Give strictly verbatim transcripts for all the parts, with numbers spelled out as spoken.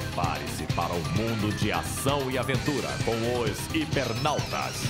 Prepare-se para um mundo de ação e aventura com os Hipernautas.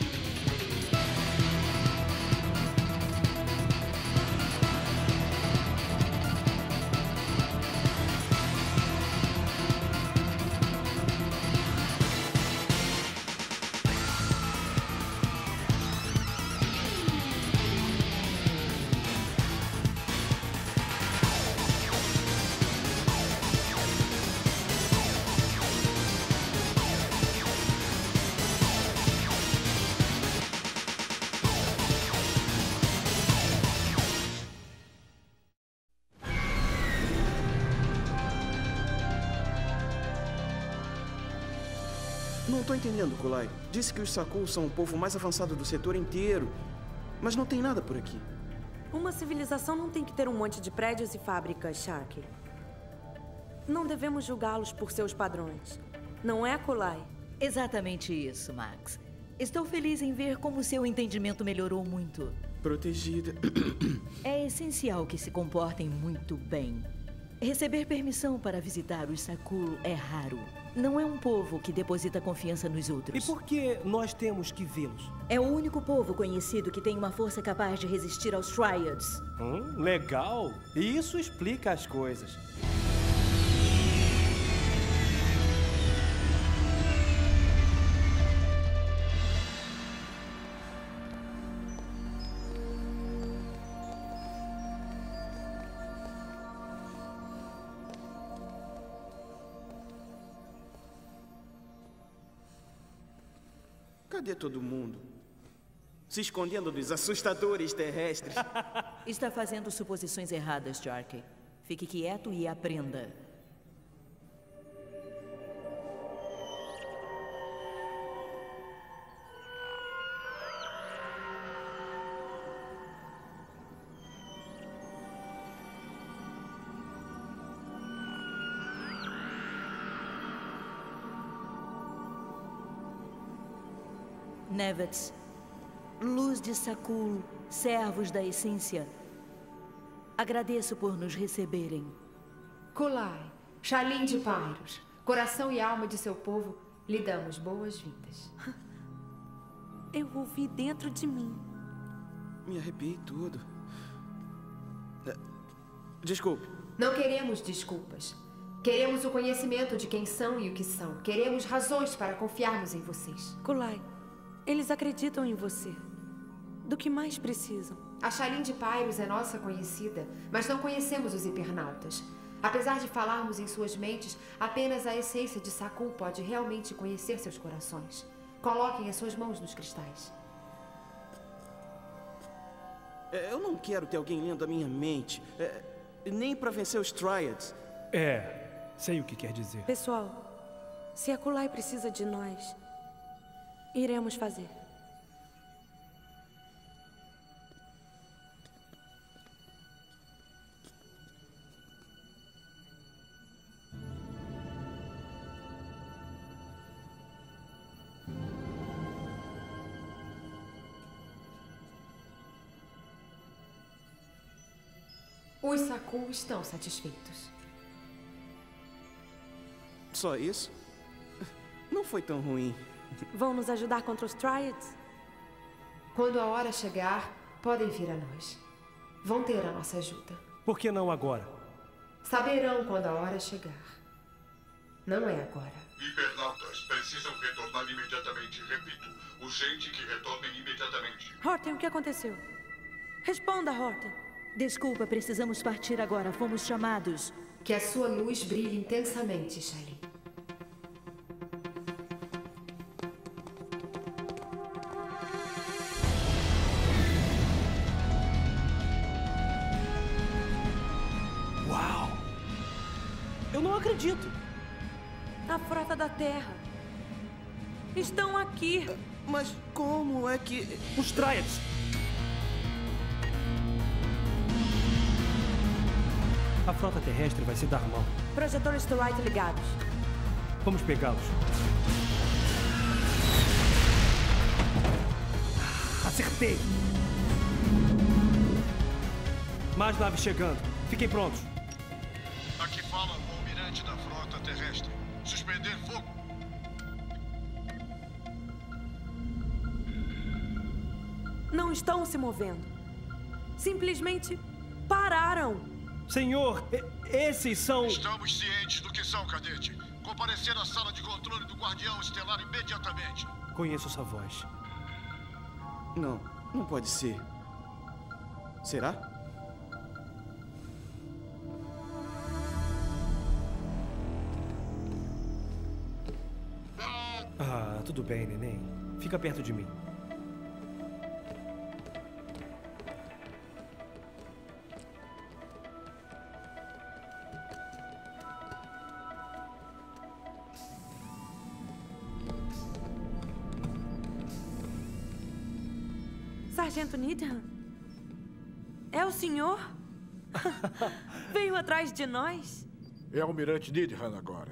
Não tô entendendo, Kulai. Disse que os Saku são o povo mais avançado do setor inteiro, mas não tem nada por aqui. Uma civilização não tem que ter um monte de prédios e fábricas, Shaki. Não devemos julgá-los por seus padrões. Não é, Kulai? Exatamente isso, Max. Estou feliz em ver como seu entendimento melhorou muito. Protegida. É essencial que se comportem muito bem. Receber permissão para visitar os Saku é raro. Não é um povo que deposita confiança nos outros. E por que nós temos que vê-los? É o único povo conhecido que tem uma força capaz de resistir aos Triads. Hum, legal. E isso explica as coisas. Cadê todo mundo? Se escondendo dos assustadores terrestres. Está fazendo suposições erradas, Jarkey. Fique quieto e aprenda. Nevets, luz de Sakul, servos da essência, agradeço por nos receberem. Kulai, Shalim de Pyros, coração e alma de seu povo, lhe damos boas-vindas. Eu ouvi dentro de mim. Me arrepiei tudo. Desculpe. Não queremos desculpas. Queremos o conhecimento de quem são e o que são. Queremos razões para confiarmos em vocês. Kulai, eles acreditam em você. Do que mais precisam? A Shalim de Pyros é nossa conhecida, mas não conhecemos os Hipernautas. Apesar de falarmos em suas mentes, apenas a essência de Sakul pode realmente conhecer seus corações. Coloquem as suas mãos nos cristais. Eu não quero ter alguém lendo a minha mente. É, nem para vencer os Triads. É, sei o que quer dizer. Pessoal, se a Kulai precisa de nós, iremos fazer. Os Sakul estão satisfeitos. Só isso? Não foi tão ruim. Vão nos ajudar contra os Triads? Quando a hora chegar, podem vir a nós. Vão ter a nossa ajuda. Por que não agora? Saberão quando a hora chegar. Não é agora. Hipernautas precisam retornar imediatamente. Repito, urgente que retornem imediatamente. Horton, o que aconteceu? Responda, Horton. Desculpa, precisamos partir agora. Fomos chamados. Que a sua luz brilhe intensamente, Shalim. Uau! Eu não acredito. A frota da Terra. Estão aqui. Mas como é que... Os Triads. A frota terrestre vai se dar mal. Projetores Storite ligados. Vamos pegá-los. Acertei! Mais naves chegando. Fiquem prontos. Aqui fala o almirante da frota terrestre. Suspender fogo. Não estão se movendo. Simplesmente pararam. Senhor, esses são... Estamos cientes do que são, cadete. Comparecer à sala de controle do Guardião Estelar imediatamente. Conheço essa voz. Não, não pode ser. Será? Ah, tudo bem, neném. Fica perto de mim. Sargento Needham? É o senhor? Veio atrás de nós? É o Almirante Needham agora.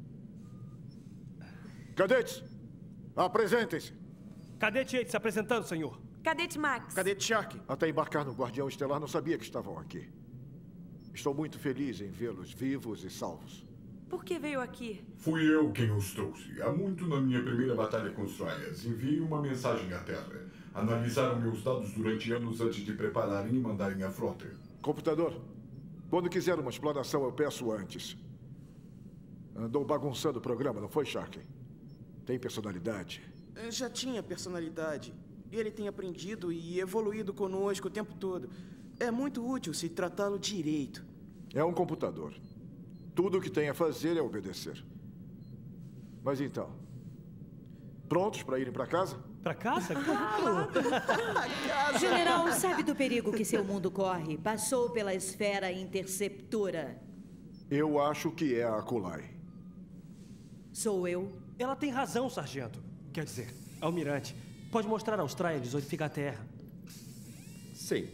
Cadetes, apresentem-se. Cadete Yates se apresentando, senhor. Cadete Max. Cadete Shark. Até embarcar no Guardião Estelar não sabia que estavam aqui. Estou muito feliz em vê-los vivos e salvos. Por que veio aqui? Fui eu quem os trouxe. Há muito na minha primeira batalha com os Triads, enviei uma mensagem à Terra. Analisaram meus dados durante anos antes de prepararem e mandarem a frota. Computador, quando quiser uma explanação, eu peço antes. Andou bagunçando o programa, não foi, Shark? Tem personalidade? Já tinha personalidade. Ele tem aprendido e evoluído conosco o tempo todo. É muito útil se tratá-lo direito. É um computador. Tudo o que tem a fazer é obedecer. Mas então, prontos para irem para casa? Para casa? Claro! General, sabe do perigo que seu mundo corre? Passou pela esfera interceptora. Eu acho que é a Kulai. Sou eu? Ela tem razão, sargento. Quer dizer, almirante, pode mostrar aos Triads onde fica a Terra. Sim.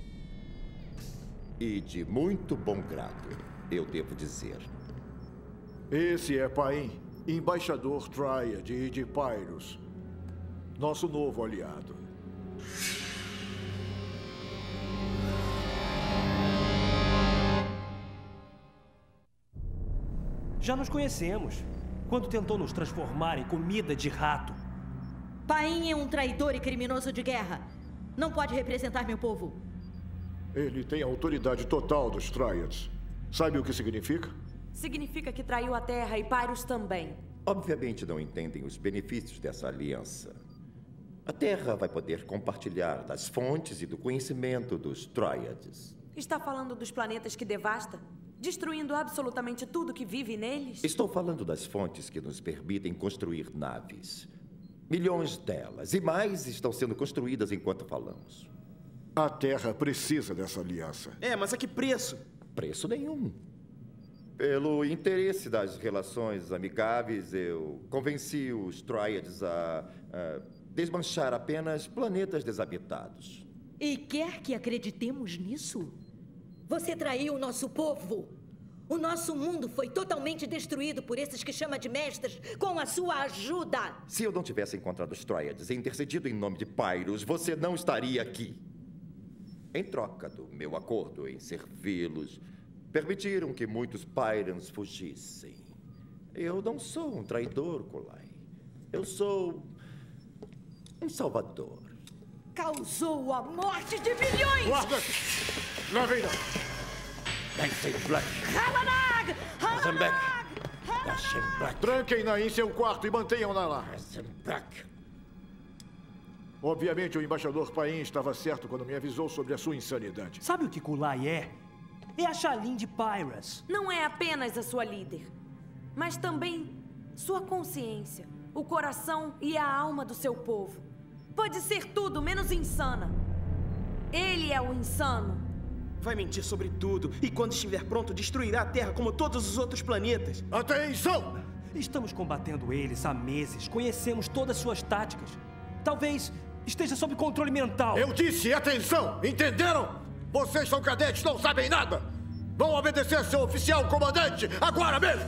E de muito bom grado, eu devo dizer. Esse é Paim, embaixador Triad e de Pyrus. Nosso novo aliado. Já nos conhecemos. Quando tentou nos transformar em comida de rato. Paim é um traidor e criminoso de guerra. Não pode representar meu povo. Ele tem a autoridade total dos Triads. Sabe o que significa? Significa que traiu a Terra e Pyrus também. Obviamente não entendem os benefícios dessa aliança. A Terra vai poder compartilhar das fontes e do conhecimento dos Triads. Está falando dos planetas que devasta? Destruindo absolutamente tudo que vive neles? Estou falando das fontes que nos permitem construir naves. Milhões delas e mais estão sendo construídas enquanto falamos. A Terra precisa dessa aliança. É, mas a que preço? Preço nenhum. Pelo interesse das relações amigáveis, eu convenci os Triads a, a desmanchar apenas planetas desabitados. E quer que acreditemos nisso? Você traiu o nosso povo. O nosso mundo foi totalmente destruído por esses que chama de mestres com a sua ajuda. Se eu não tivesse encontrado os Triads e intercedido em nome de Pyrus, você não estaria aqui. Em troca do meu acordo em servi-los, permitiram que muitos Pyrans fugissem. Eu não sou um traidor, Kulai. Eu sou um salvador. Causou a morte de milhões! Guarda! Levem lá! Dancing Black! Halanag! Rosenbeck! Dancing Black! Tranquem-na em seu quarto e mantenham-na lá. Dancing Black! Obviamente, o embaixador Paim estava certo quando me avisou sobre a sua insanidade. Sabe o que Kulai é? É a Shalim de Pyrus. Não é apenas a sua líder, mas também sua consciência, o coração e a alma do seu povo. Pode ser tudo menos insana. Ele é o insano. Vai mentir sobre tudo e quando estiver pronto destruirá a Terra como todos os outros planetas. Atenção! Estamos combatendo eles há meses. Conhecemos todas suas táticas. Talvez esteja sob controle mental. Eu disse atenção! Entenderam? Vocês são cadetes, não sabem nada! Vão obedecer seu oficial comandante agora mesmo!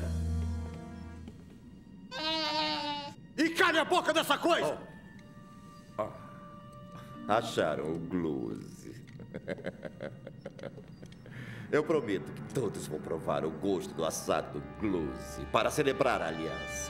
E calem a boca dessa coisa! Oh. Oh. Acharam o Gluse. Eu prometo que todos vão provar o gosto do assado Gluse para celebrar a aliança.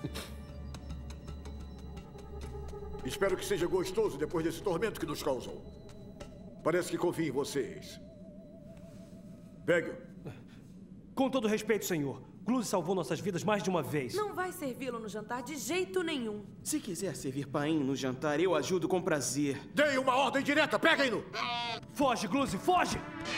Espero que seja gostoso depois desse tormento que nos causou. Parece que confio em vocês. Pegue. Com todo respeito, senhor. Gluse salvou nossas vidas mais de uma vez. Não vai servi-lo no jantar de jeito nenhum. Se quiser servir paim no jantar, eu ajudo com prazer. Dei uma ordem direta, peguem-no! Foge, Gluse, foge!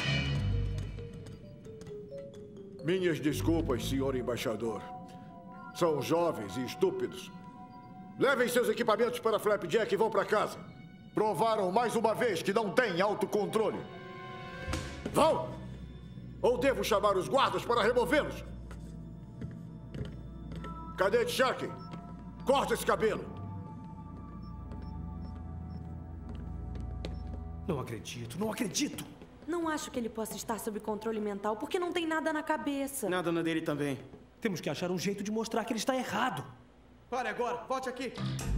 Minhas desculpas, senhor embaixador. São jovens e estúpidos. Levem seus equipamentos para Flapjack e vão para casa. Provaram mais uma vez que não têm autocontrole. Vão! Ou devo chamar os guardas para removê-los? Cadete Sharkey, corta esse cabelo. Não acredito, não acredito. Não acho que ele possa estar sob controle mental, porque não tem nada na cabeça. Nada na dele também. Temos que achar um jeito de mostrar que ele está errado. Pare agora, volte aqui.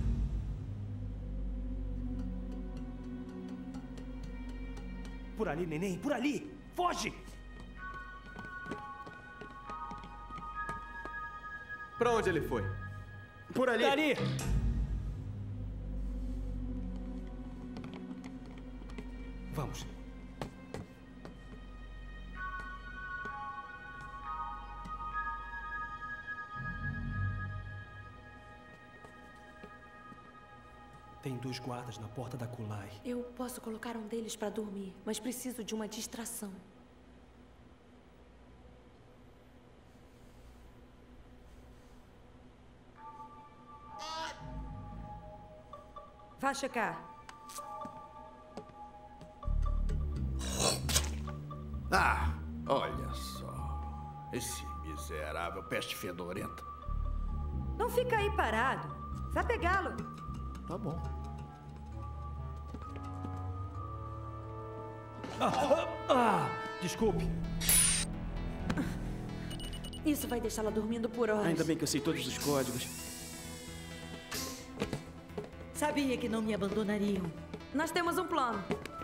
Por ali, neném, por ali. Foge! Pra onde ele foi? Por ali. Ali! Vamos. Tem dois guardas na porta da Kulai. Eu posso colocar um deles para dormir, mas preciso de uma distração. Vá checar. Ah, olha só. Esse miserável peste fedorenta. Não fica aí parado. Vai pegá-lo. Tá bom. Ah, ah, ah, desculpe. Isso vai deixá-la dormindo por horas. Ainda bem que eu sei todos os códigos. Sabia que não me abandonariam. Nós temos um plano.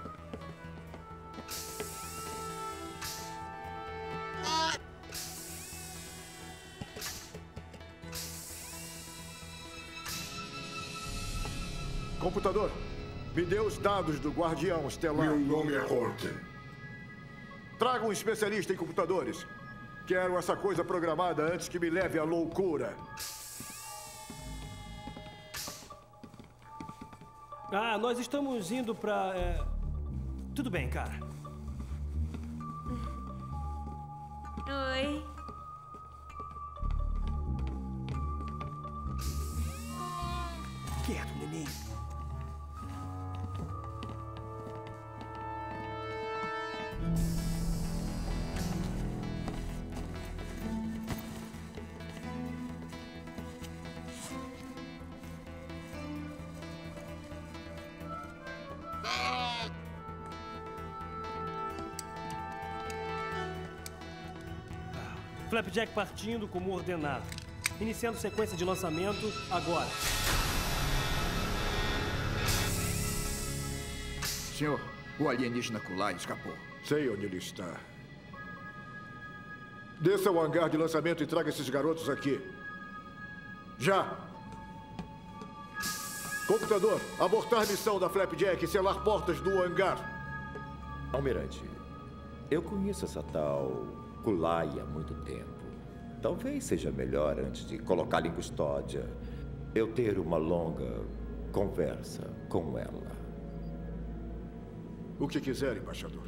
Computador, me dê os dados do Guardião Estelar. Meu nome é Horton. Traga um especialista em computadores. Quero essa coisa programada antes que me leve à loucura. Ah, nós estamos indo pra... É... Tudo bem, cara. Oi. Quieto, neném. Flapjack partindo como ordenado. Iniciando sequência de lançamento agora. Senhor, o alienígena Kulai escapou. Sei onde ele está. Desça ao hangar de lançamento e traga esses garotos aqui. Já! Computador, abortar missão da Flapjack e selar portas do hangar. Almirante, eu conheço essa tal Kulai há muito tempo. Talvez seja melhor, antes de colocá-la em custódia, eu ter uma longa conversa com ela. O que quiser, embaixador.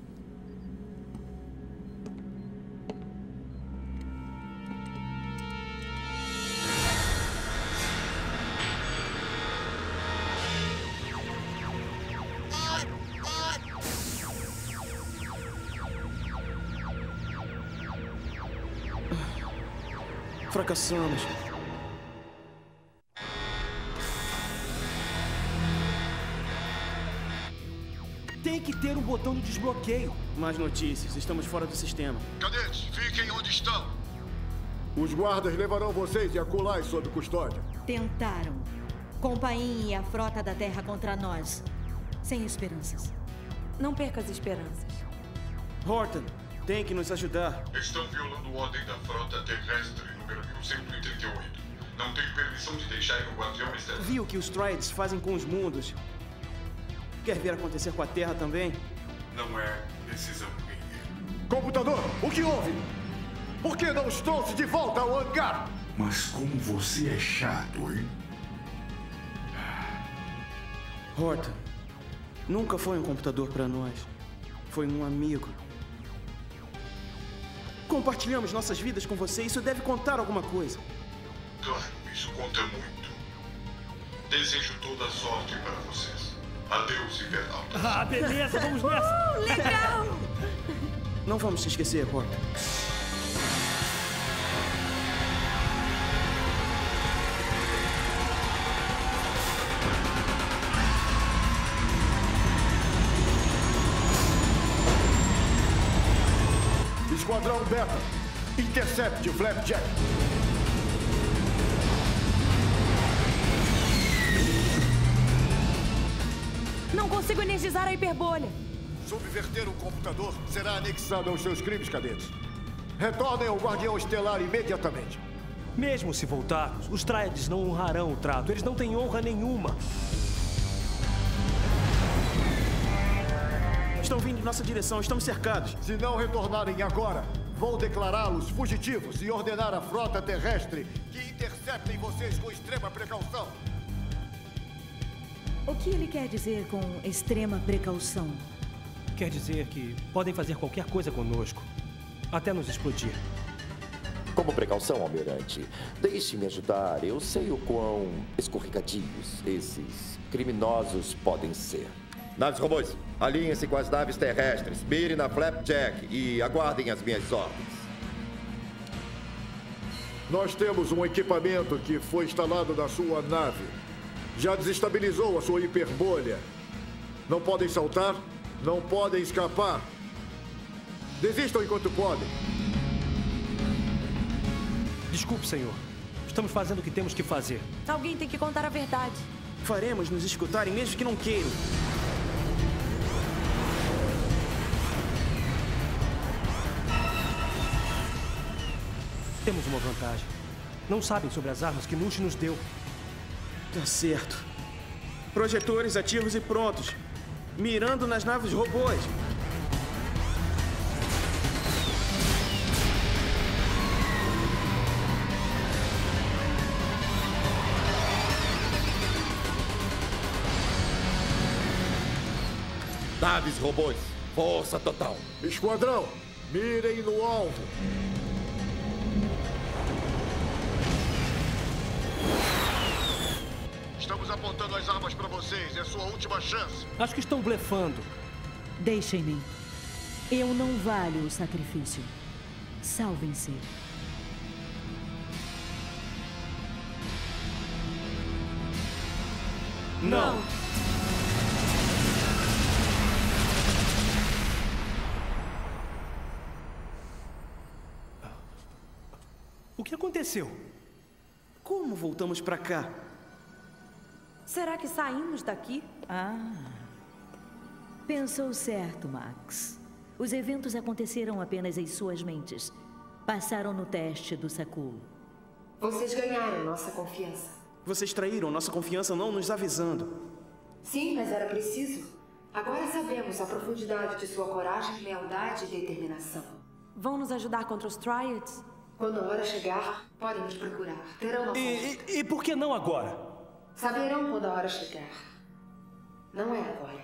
Fracassamos. Tem que ter um botão de desbloqueio. Mais notícias. Estamos fora do sistema. Cadetes, fiquem onde estão. Os guardas levarão vocês e a Kulai sob custódia. Tentaram. Com o Paim e a frota da Terra contra nós. Sem esperanças. Não perca as esperanças. Horton, Tem que nos ajudar. Estão violando ordem da frota terrestre número mil cento e trinta e oito. Não tenho permissão de deixar o guardião externo. Viu o que os Triads fazem com os mundos? Quer ver acontecer com a Terra também? Não é decisão minha. Computador, o que houve? Por que não os trouxe de volta ao hangar? Mas como você é chato, hein? Horta, nunca foi um computador para nós. Foi um amigo. Compartilhamos nossas vidas com você. Isso deve contar alguma coisa. Claro, isso conta muito. Desejo toda a sorte para vocês. Adeus, Hipernautas. Ah, beleza, vamos nessa. Uh, legal! Não vamos se esquecer, Horta. Esquadrão Beta, intercepte o Flapjack. Não consigo energizar a hiperbolha. Subverter um computador será anexado aos seus crimes, cadetes. Retornem ao Guardião Estelar imediatamente. Mesmo se voltarmos, os Triads não honrarão o trato. Eles não têm honra nenhuma. Estão vindo em nossa direção, estamos cercados. Se não retornarem agora, vou declará-los fugitivos e ordenar à frota terrestre que interceptem vocês com extrema precaução. O que ele quer dizer com extrema precaução? Quer dizer que podem fazer qualquer coisa conosco, até nos explodir. Como precaução, Almirante, deixe-me ajudar. Eu sei o quão escorregadios esses criminosos podem ser. Naves robôs, alinhem-se com as naves terrestres, mirem na Flapjack e aguardem as minhas ordens. Nós temos um equipamento que foi instalado na sua nave. Já desestabilizou a sua hiperbolha. Não podem saltar, não podem escapar. Desistam enquanto podem. Desculpe, senhor. Estamos fazendo o que temos que fazer. Alguém tem que contar a verdade. Faremos nos escutarem mesmo que não queiram. Temos uma vantagem. Não sabem sobre as armas que Nush nos deu. Tá certo. Projetores ativos e prontos. Mirando nas naves robôs. Naves robôs, força total. Esquadrão, mirem no alvo. Estamos apontando as armas para vocês. É sua última chance. Acho que estão blefando. Deixem-me. Eu não valho o sacrifício. Salvem-se. Não. O que aconteceu? Como voltamos para cá? Será que saímos daqui? Ah. Pensou certo, Max. Os eventos aconteceram apenas em suas mentes. Passaram no teste do Sakul. Vocês ganharam nossa confiança. Vocês traíram nossa confiança não nos avisando. Sim, mas era preciso. Agora sabemos a profundidade de sua coragem, lealdade e determinação. Vão nos ajudar contra os Triads? Quando a hora chegar, podem nos procurar. Terão nossa E, e, e por que não agora? Saberão quando a hora chegar. Não é agora.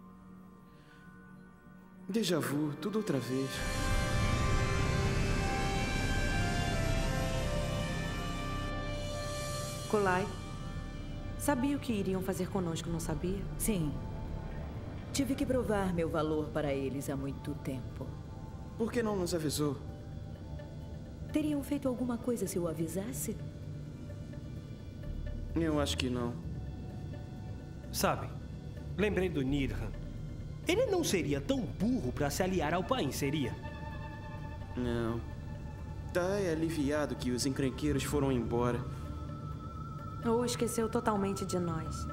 Déjà vu, tudo outra vez. Kulai, sabia o que iriam fazer conosco, não sabia? Sim. Tive que provar meu valor para eles há muito tempo. Por que não nos avisou? Teriam feito alguma coisa se eu avisasse? Eu acho que não. Sabem, lembrei do Nidhan. Ele não seria tão burro para se aliar ao Pain, seria? Não. Tá é aliviado que os encrenqueiros foram embora. Ou esqueceu totalmente de nós.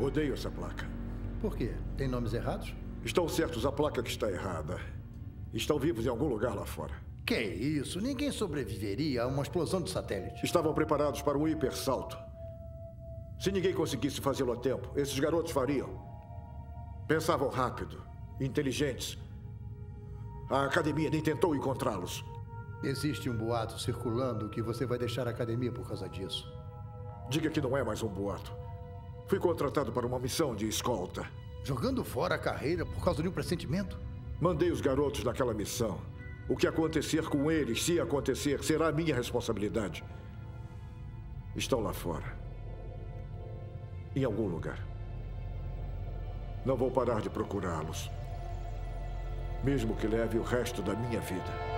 Odeio essa placa. Por quê? Tem nomes errados? Estão certos, a placa que está errada. Estão vivos em algum lugar lá fora. Que isso? Ninguém sobreviveria a uma explosão de satélite. Estavam preparados para um hipersalto. Se ninguém conseguisse fazê-lo a tempo, esses garotos fariam. Pensavam rápido, inteligentes. A academia nem tentou encontrá-los. Existe um boato circulando que você vai deixar a academia por causa disso. Diga que não é mais um boato. Fui contratado para uma missão de escolta. Jogando fora a carreira por causa de um pressentimento? Mandei os garotos naquela missão. O que acontecer com eles, se acontecer, será minha responsabilidade. Estão lá fora. Em algum lugar. Não vou parar de procurá-los. Mesmo que leve o resto da minha vida.